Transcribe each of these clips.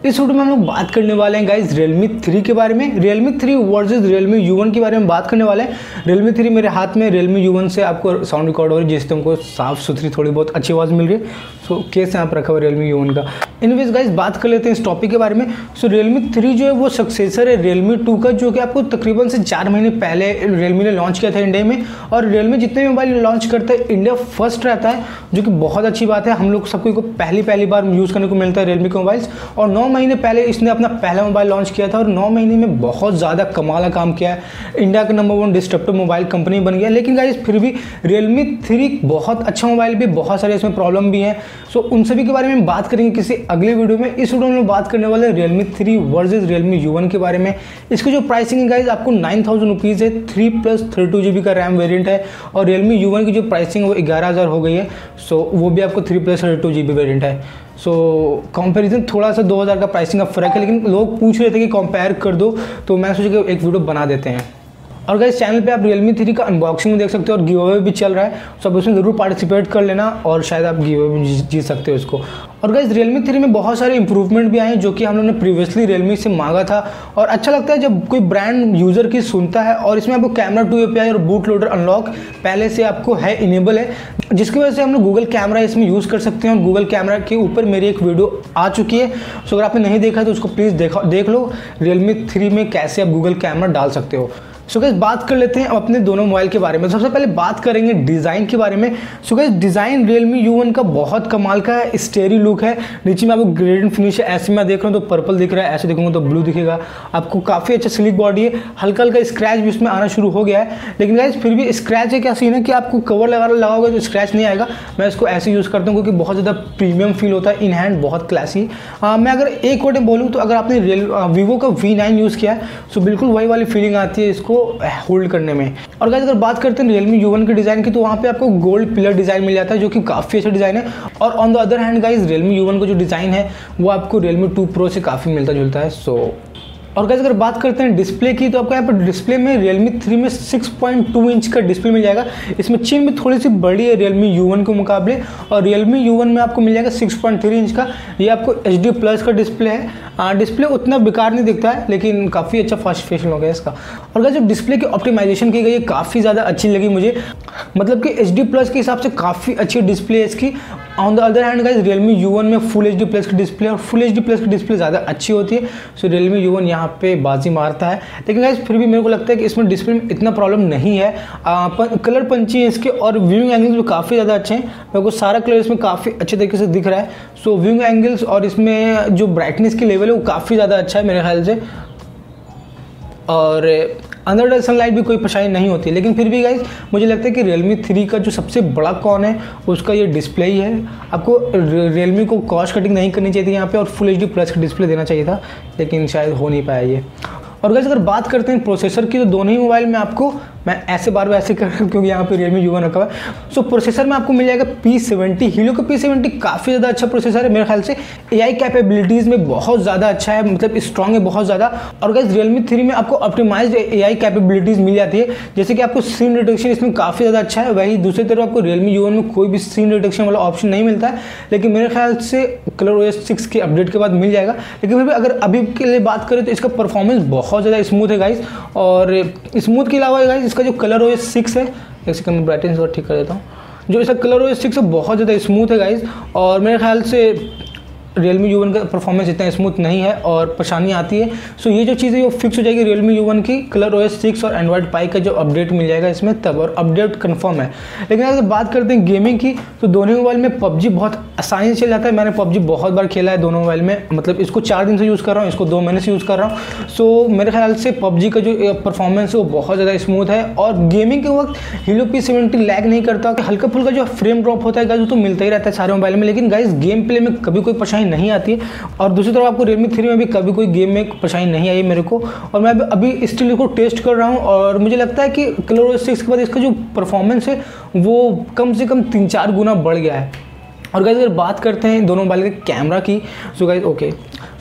इस वीडियो में हम लोग बात करने वाले हैं गाइज Realme 3 के बारे में। Realme 3 वर्सेस Realme U1 के बारे में बात करने वाले हैं। Realme 3 मेरे हाथ में, Realme U1 से आपको साउंड रिकॉर्ड हो रही है जिससे हमको साफ सुथरी थोड़ी बहुत अच्छी आवाज़ मिल रही है। सो केस यहाँ पर रखा हुआ Realme U1 का। एनीवेज गाइज बात कर लेते हैं इस टॉपिक के बारे में। सो Realme 3 जो है वो सक्सेसर है Realme 2 का, जो कि आपको तकरीबन से 4 महीने पहले Realme ने लॉन्च किया था इंडिया में। और Realme जितने भी मोबाइल लॉन्च करता है इंडिया फर्स्ट रहता है, जो कि बहुत अच्छी बात है। हम लोग सबको को पहली बार यूज़ करने को मिलता है Realme के मोबाइल्स। और 9 महीने पहले इसने अपना पहला मोबाइल लॉन्च किया था और 9 महीने में बहुत ज़्यादा कमाल का काम किया है। इंडिया का नंबर 1 डिस्ट्रप्टिव मोबाइल कंपनी बन गया। लेकिन गाइस फिर भी Realme 3 बहुत अच्छा मोबाइल भी, बहुत सारे इसमें प्रॉब्लम भी हैं। सो उन सभी के बारे में बात करेंगे किसी अगले वीडियो में। इस वीडियो में बात करने वाले Realme 3 वर्सेस Realme U1 के बारे में। इसकी जो प्राइसिंग है गाइस आपको 9000 रुपीज़ है। 3+32 GB का रैम वेरिएंट है। और Realme U1 की जो प्राइसिंग है वो 11000 हो गई है। सो वो भी आपको 3+32 GB वेरिएंट है। सो कंपैरिजन थोड़ा सा 2000 का प्राइसिंग का फ़र्क है, लेकिन लोग पूछ रहे थे कि कंपेयर कर दो, तो मैं सोचा कि एक वीडियो बना देते हैं। और गाइस चैनल पे आप Realme 3 का अनबॉक्सिंग में देख सकते हो और गिव अवे भी चल रहा है। सब उसमें ज़रूर पार्टिसिपेट कर लेना और शायद आप गिव अवे भी जीत सकते हो इसको। और गाइस Realme 3 में बहुत सारे इंप्रूवमेंट भी आए हैं जो कि हम लोगों ने प्रीवियसली Realme से मांगा था। और अच्छा लगता है जब कोई ब्रांड यूज़र की सुनता है। और इसमें आपको कैमरा 2 API और बूट लोडर अनलॉक पहले से आपको है, इनेबल है, जिसकी वजह से हम लोग गूगल कैमरा इसमें यूज़ कर सकते हैं। और गूगल कैमरा के ऊपर मेरी एक वीडियो आ चुकी है। सो अगर आपने नहीं देखा तो उसको प्लीज़ देख लो, Realme 3 में कैसे आप गूगल कैमरा डाल सकते हो। सो गाइस बात कर लेते हैं अब अपने दोनों मोबाइल के बारे में। सबसे पहले बात करेंगे डिज़ाइन के बारे में। So guys design Realme U1 का बहुत कमाल का है, स्टेरी लुक है। नीचे में आपको ग्रेडेंट फिनिश है, ऐसे मैं देख रहा हूँ तो पर्पल दिख रहा है, ऐसे देखूँगा तो ब्लू दिखेगा। आपको काफ़ी अच्छा स्लिक बॉडी है, हल्का हल्का स्क्रैच भी इसमें आना शुरू हो गया है। लेकिन गाइस फिर भी स्क्रैच है क्या सीन है कि आपको कवर लगाओगे तो स्क्रैच नहीं आएगा। मैं इसको ऐसे यूज़ करता हूँ क्योंकि बहुत ज़्यादा प्रीमियम फील होता है, इन हैंड बहुत क्लासी। मैं अगर एक वर्ड में बोलूँ तो अगर आपने वीवो का V9 यूज़ किया है तो बिल्कुल वही वाली फीलिंग आती है इसको होल्ड करने में। और गाइस अगर बात करते हैं Realme U1 के डिज़ाइन की तो वहाँ पे आपको गोल्ड पिलर डिज़ाइन मिल जाता है, जो कि काफ़ी अच्छा डिज़ाइन है। और on the other hand guys Realme U1 का जो डिज़ाइन है वो आपको Realme 2 Pro से काफ़ी मिलता जुलता है। और गाइस अगर बात करते हैं डिस्प्ले की तो आपको यहाँ पर डिस्प्ले में Realme 3 में 6.2 इंच का डिस्प्ले मिल जाएगा। इसमें चिप में थोड़ी सी बड़ी है Realme U1 के मुकाबले। और Realme U1 में आपको मिल जाएगा 6.3 इंच का। ये आपको HD+ का डिस्प्ले है। डिस्प्ले उतना बेकार नहीं दिखता है, लेकिन काफ़ी अच्छा फास्ट फीचर हो गया इसका। और गाइस जो डिस्प्ले की ऑप्टिमाइजेशन की गई है काफ़ी ज़्यादा अच्छी लगी मुझे, मतलब कि HD+ के हिसाब से काफ़ी अच्छी डिस्प्ले है इसकी। On the other hand guys Realme U1 में फुल HD+ की डिस्प्ले और फुल HD+ की डिस्प्ले ज़्यादा अच्छी होती है। सो Realme U1 यहाँ पे बाजी मारता है। लेकिन गाइस फिर भी मेरे को लगता है कि इसमें डिस्प्ले में इतना प्रॉब्लम नहीं है। कलर पंची है इसके और व्यूइंग एंगल्स भी काफ़ी ज़्यादा अच्छे हैं। मेरे को सारा कलर इसमें काफ़ी अच्छे तरीके से दिख रहा है। सो व्यूइंग एंगल्स और इसमें जो ब्राइटनेस की लेवल है वो काफ़ी ज़्यादा अच्छा है मेरे ख्याल से। और अंदर सनलाइट भी कोई परेशानी नहीं होती। लेकिन फिर भी गाइस मुझे लगता है कि Realme 3 का जो सबसे बड़ा कॉन है उसका ये डिस्प्ले ही है। आपको Realme को कॉस्ट कटिंग नहीं करनी चाहिए थी यहाँ पे और फुल HD+ का डिस्प्ले देना चाहिए था, लेकिन शायद हो नहीं पाया ये। और गाइस अगर बात करते हैं प्रोसेसर की तो दोनों ही मोबाइल में आपको, मैं ऐसे बार बार ऐसे कर रहा हूँ क्योंकि यहाँ पे Realme U1 रखा हुआ है। सो प्रोसेसर में आपको मिल जाएगा P70। हीलो का P70 काफ़ी ज़्यादा अच्छा प्रोसेसर है मेरे ख्याल से। AI कैपेबिलिटीज़ में बहुत ज़्यादा अच्छा है, मतलब स्ट्रॉन्ग है बहुत ज़्यादा। और गाइस Realme 3 में आपको ऑप्टिमाइज्ड AI कैपेबिलिटीज़ मिल जाती है, जैसे कि आपको सीन डिटेक्शन इसमें काफ़ी ज़्यादा अच्छा है। वही दूसरी तरफ आपको Realme U1 में कोई भी सीन डिटेक्शन वाला ऑप्शन नहीं मिलता है, लेकिन मेरे ख्याल से ColorOS 6 के अपडेट के बाद मिल जाएगा। लेकिन फिर भी अगर अभी के लिए बात करें तो इसका परफॉर्मेंस बहुत ज़्यादा स्मूथ है गाइस। और स्मूथ के अलावा गाइस इसका जो ColorOS 6 है, एक सेकंड में ब्राइटनेस और ठीक कर देता हूँ। जो इसका ColorOS 6 है बहुत ज़्यादा स्मूथ है गाइस। और मेरे ख्याल से Realme U1 का परफॉर्मेंस इतना स्मूथ नहीं है और परेशानी आती है। सो ये जो चीज़ है वो फिक्स हो जाएगी Realme U1 की ColorOS 6 और Android Pie का जो अपडेट मिल जाएगा इसमें तब, और अपडेट कंफर्म है। लेकिन अगर बात करते हैं गेमिंग की तो दोनों मोबाइल में PUBG बहुत आसानी से चल जाता है। मैंने PUBG बहुत बार खेला है दोनों मोबाइल में, मतलब इसको 4 दिन से यूज़ कर रहा हूँ, इसको 2 महीने से यूज़ कर रहा हूँ। सो मेरे ख्याल से PUBG का जो परफॉर्मेंस है वो बहुत ज़्यादा स्मूथ है। और गेमिंग के वक्त हीलो P70 लैग नहीं करता। हल्का फुल्का जो फ्रेम ड्रॉप होता है गाइस वो तो मिलता ही रहता है सारे मोबाइल में, लेकिन गाइस गेम प्ले में कभी कोई परेशानी नहीं आती है। और दूसरी तरफ आपको Realme 3 में भी कभी कोई गेम में परेशानी नहीं आई मेरे को। और मैं अभी स्टिल इसको टेस्ट कर रहा हूँ और मुझे लगता है कि ColorOS 6 के बाद इसका जो परफॉर्मेंस है वो कम से कम 3-4 गुना बढ़ गया है। और गाइस अगर बात करते हैं दोनों मोबाइल के कैमरा की, so guys okay,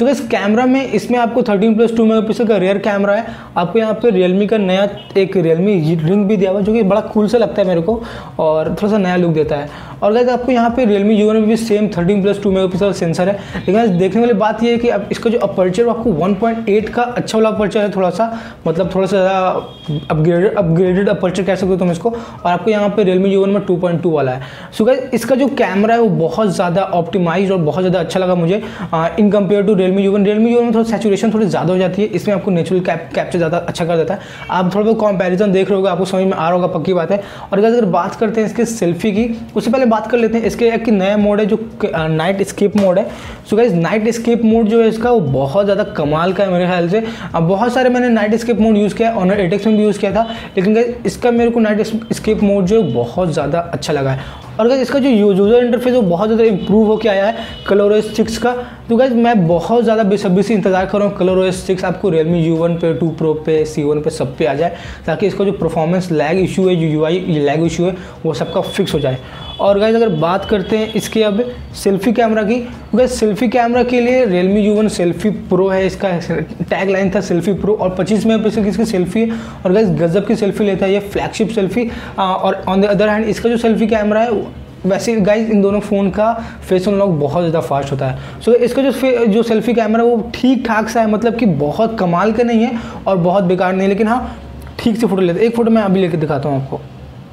so guys camera में इसमें आपको 13+2 मेगापिक्सल का रियर कैमरा है। आपको यहाँ पे रियलमी का नया एक रियलमी रिंग भी दिया हुआ जो कि बड़ा कूल सा लगता है मेरे को और थोड़ा सा नया लुक देता है। और गाइस आपको यहाँ पे रियलमी U1 में भी सेम 13+2 मेगापिक्सल सेंसर है। लेकिन देखने वाली बात यह है कि अब इसका जो अपर्चर आपको 1.8 का अच्छा वाला अपर्चर है, थोड़ा सा मतलब थोड़ा सा ज़्यादा अपग्रेडेड अपर्चर कह सकते हो तुम इसको। और आपको यहाँ पे रियलमी U1 में 2.2 वाला है। सो गाइस इसका जो कैमरा है वो बहुत ज़्यादा ऑप्टिमाइज और बहुत ज़्यादा अच्छा लगा मुझे in compare to Realme U1। Realme U1 में थोड़ा सैचुरेशन थोड़ी ज़्यादा हो जाती है, इसमें आपको नेचुरल कैप्चर ज़्यादा अच्छा कर देता है। आप थोड़ा बहुत कंपैरिजन देख रहे होगे, आपको समझ में आ रहा होगा, पक्की बात है। और अगर बात करते हैं इसके सेल्फी की, उससे पहले बात कर लेते हैं इसके एक नया मोड है जो नाइट स्केप मोड है। So guys nightscape mode जो है इसका वो बहुत ज़्यादा कमाल का है मेरे ख्याल से। अब बहुत सारे मैंने नाइट स्केप मोड यूज़ किया है, Honor 8X में भी यूज़ किया था, लेकिन गाइस इसका मेरे को नाइट स्केप मोड जो है बहुत ज़्यादा अच्छा लगा है। और गाइस इसका जो यूज़र इंटरफेस है वो बहुत ज़्यादा इंप्रूव होकर आया है ColorOS 6 का। तो गाइस मैं बहुत ज़्यादा बेसब्री से इंतजार कर रहा हूँ ColorOS 6 आपको रियलमी U1 पे, 2 Pro पे, C1 पे सब पे आ जाए, ताकि इसका जो परफॉर्मेंस लैग इशू है, जो UI लैग इशू है वो सबका फिक्स हो जाए। और गाइस अगर बात करते हैं इसके अब सेल्फी कैमरा की, तो गाइस सेल्फी कैमरा के लिए रियलमी U1 सेल्फी प्रो है, इसका टैग लाइन था सेल्फी प्रो, और 25 मेगापिक्सल की इसकी सेल्फी है और गाइस गजब की सेल्फी लेता है ये फ्लैगशिप सेल्फी। और ऑन द अदर हैंड इसका जो सेल्फी कैमरा है, वैसे गाइस इन दोनों फ़ोन का फेस अनलॉक बहुत ज़्यादा फास्ट होता है। सो इसका जो सेल्फी कैमरा है वो ठीक ठाक सा है, मतलब कि बहुत कमाल का नहीं है और बहुत बेकार नहीं है, लेकिन हाँ ठीक से फोटो लेते हैं। एक फ़ोटो मैं अभी लेकर दिखाता हूँ आपको,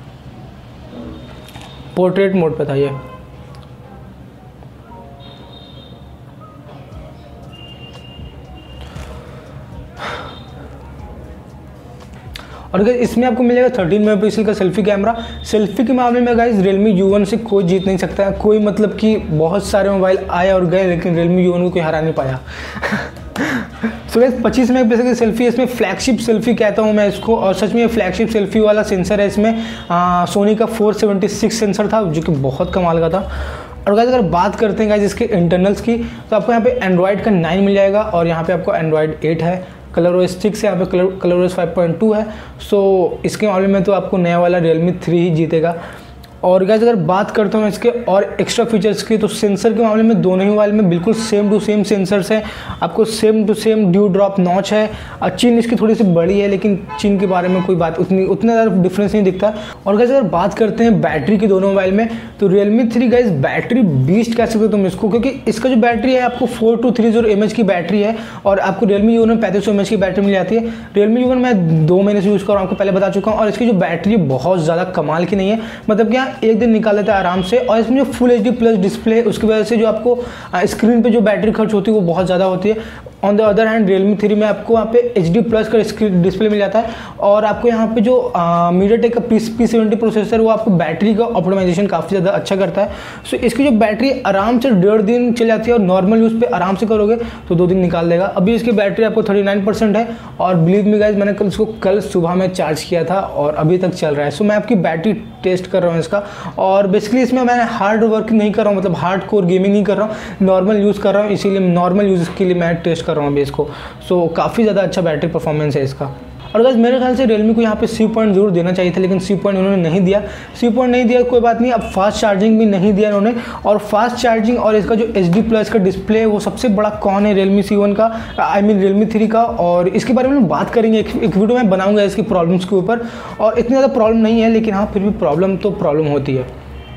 पोर्ट्रेट मोड पे था ये। और गाइस इसमें आपको मिलेगा 13 मेगापिक्सल का सेल्फी कैमरा। सेल्फी के मामले में गाइस रियलमी U1 से कोई जीत नहीं सकता है, कोई मतलब कि बहुत सारे मोबाइल आए और गए, लेकिन रियलमी U1 को कोई हरा नहीं पाया। सो गाइस 25 मेगापिक्सल की सेल्फी है, इसमें फ्लैगशिप सेल्फी कहता हूँ मैं इसको, और सच में ये फ्लैगशिप सेल्फी वाला सेंसर है। इसमें सोनी का 476 सेंसर था जो कि बहुत कमाल का था। और गाइस अगर बात करते हैं गाइस इसके इंटरनल्स की, तो आपको यहाँ पे एंड्रॉयड का 9 मिल जाएगा और यहाँ पे आपको एंड्रॉयड 8 है, ColorOS 6 है, यहाँ पे ColorOS 5.2 है। सो इसके मामले में तो आपको नया वाला Realme 3 ही जीतेगा। और गाइस अगर बात करता हूँ इसके और एक्स्ट्रा फीचर्स की, तो सेंसर के मामले में दोनों ही मोबाइल में बिल्कुल सेम टू सेम सेंसर्स हैं। आपको same to same dew drop notch है। चिन इसकी थोड़ी सी बड़ी है, लेकिन चिन के बारे में कोई बात उतना ज़्यादा डिफरेंस नहीं दिखता। और गाइस अगर बात करते हैं बैटरी की दोनों मोबाइल में, तो Realme 3 गाइस बैटरी बीस्ट कह सकते हो तुम इसको, क्योंकि इसका जो बैटरी है आपको 4230 mAh की बैटरी है और आपको Realme U1 में 3500 mAh की बैटरी मिल जाती है। Realme U1 मैं 2 महीने से यूज़ कर रहा हूँ, आपको पहले बता चुका हूँ। और इसकी जो बैटरी बहुत ज़्यादा कमाल की नहीं है, मतलब क्या एक दिन निकाल लेता है आराम से। और इसमें जो फुल HD+ डिस्प्ले, उसकी वजह से जो आपको स्क्रीन पे जो बैटरी खर्च होती है वो बहुत ज़्यादा होती है। On the other hand Realme 3 में आपको वहाँ पे HD+ का स्क्रीन डिस्प्ले मिल जाता है और आपको यहाँ पे जो MediaTek का P70 प्रोसेसर, वो आपको बैटरी का ऑप्टिमाइजेशन काफ़ी ज़्यादा अच्छा करता है। सो इसकी जो बैटरी आराम से 1.5 दिन चल जाती है और नॉर्मल यूज़ पे आराम से करोगे तो 2 दिन निकाल देगा। अभी इसकी बैटरी आपको 39% है और बिलीव मी गाइस मैंने इसको कल सुबह में चार्ज किया था और अभी तक चल रहा है। सो मैं आपकी बैटरी टेस्ट कर रहा हूँ इसका, और बेसिकली इसमें मैंने हार्ड वर्क नहीं कर रहा हूँ, मतलब हार्ड कोर गेमिंग नहीं कर रहा हूँ, नॉर्मल यूज़ कर रहा हूँ, इसीलिए नॉर्मल यूज़ के लिए मैं टेस्ट कर रहा हूँ अभी इसको। सो काफ़ी ज़्यादा अच्छा बैटरी परफॉर्मेंस है इसका। और गाइस मेरे ख्याल से Realme को यहाँ पे C पॉइंट जरूर देना चाहिए था, लेकिन C पॉइंट उन्होंने नहीं दिया। C पॉइंट नहीं दिया कोई बात नहीं, अब फास्ट चार्जिंग भी नहीं दिया इन्होंने। और फास्ट चार्जिंग और इसका जो HD+ का डिस्प्ले है वो सबसे बड़ा कौन है Realme C1 का, आई मीन Realme 3 का, और इसके बारे में बात करेंगे। एक वीडियो में बनाऊंगा इसकी प्रॉब्लम्स के ऊपर, और इतनी ज़्यादा प्रॉब्लम नहीं है, लेकिन हाँ फिर भी प्रॉब्लम होती है।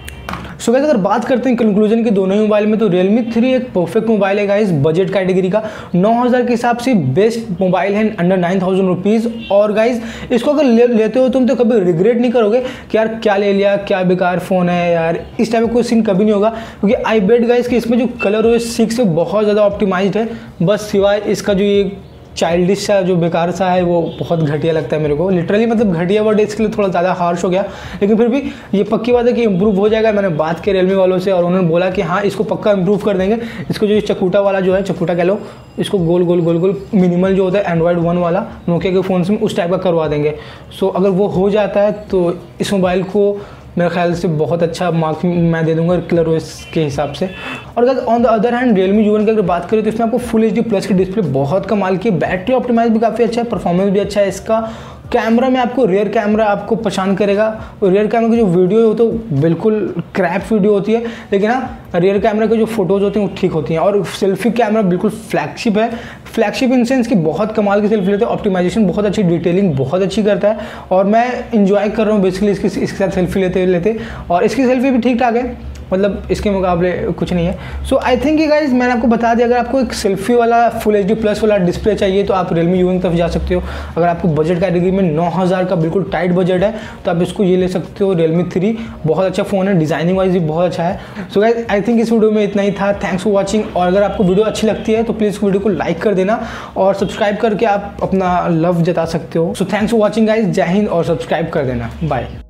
सो गाइस अगर बात करते हैं कंक्लूजन की दोनों ही मोबाइल में, तो Realme 3 एक परफेक्ट मोबाइल है गाइस, बजट कैटेगरी का 9000 के हिसाब से बेस्ट मोबाइल है, अंडर 9000 रुपीज़। और गाइस इसको अगर लेते हो तुम तो कभी रिग्रेट नहीं करोगे कि यार क्या ले लिया, क्या बेकार फ़ोन है यार, इस टाइप का कोई सीन कभी नहीं होगा। क्योंकि आई बेट गाइस कि इसमें जो ColorOS 6 है बहुत ज़्यादा ऑप्टिमाइज्ड है, बस सिवाय इसका जो ये चाइल्डिश सा जो बेकार सा है वो बहुत घटिया लगता है मेरे को, लिटरली मतलब घटिया वर्ड इसके लिए थोड़ा ज़्यादा हार्श हो गया, लेकिन फिर भी ये पक्की बात है कि इंप्रूव हो जाएगा। मैंने बात की Realme वालों से और उन्होंने बोला कि हाँ इसको पक्का इंप्रूव कर देंगे। इसको जो चकूटा वाला जो है, चकूटा कह लो इसको, गोल गोल मिनिमल जो होता है एंड्रॉयड 1 वाला नोकिया के फ़ोन्स में, उस टाइप का करवा देंगे। सो अगर वो हो जाता है तो इस मोबाइल को मेरे ख्याल से बहुत अच्छा मार्क मैं दे दूंगा ColorOS के हिसाब से। और अगर on the other hand Realme U1 की अगर बात करें तो इसमें आपको फुल HD+ की डिस्प्ले बहुत कमाल की, बैटरी ऑप्टिमाइज भी काफ़ी अच्छा है, परफॉर्मेंस भी अच्छा है इसका, कैमरा में आपको रियर कैमरा आपको परेशान करेगा, और रियर कैमरा की जो वीडियो है वो तो बिल्कुल क्रैप वीडियो होती है, लेकिन हाँ रियर कैमरा के जो फोटोज़ होती हैं वो ठीक होती हैं। और सेल्फी कैमरा बिल्कुल फ्लैगशिप है, फ्लैगशिप इन सेंस कि बहुत कमाल की सेल्फी लेते हैं, ऑप्टिमाइजेशन बहुत अच्छी, डिटेलिंग बहुत अच्छी करता है, और मैं इंजॉय कर रहा हूँ बेसिकली इसके साथ सेल्फी लेते। और इसकी सेल्फी भी ठीक ठाक है, मतलब इसके मुकाबले कुछ नहीं है। सो आई थिंक गाइज मैंने आपको बता दिया, अगर आपको एक सेल्फी वाला फुल HD प्लस वाला डिस्प्ले चाहिए तो आप Realme U1 की तरफ जा सकते हो। अगर आपको बजट कैटेगरी में 9000 का बिल्कुल टाइट बजट है तो आप इसको ये ले सकते हो। Realme 3 बहुत अच्छा फ़ोन है, डिज़ाइनिंग वाइज भी बहुत अच्छा है। सो गाइज आई थिंक इस वीडियो में इतना ही था। थैंक्स फॉर वॉचिंग, और अगर आपको वीडियो अच्छी लगती है तो प्लीज़ वीडियो को लाइक कर देना और सब्सक्राइब करके आप अपना लव जता सकते हो। So thanks for watching guys, Jai Hind, और सब्सक्राइब कर देना। बाय।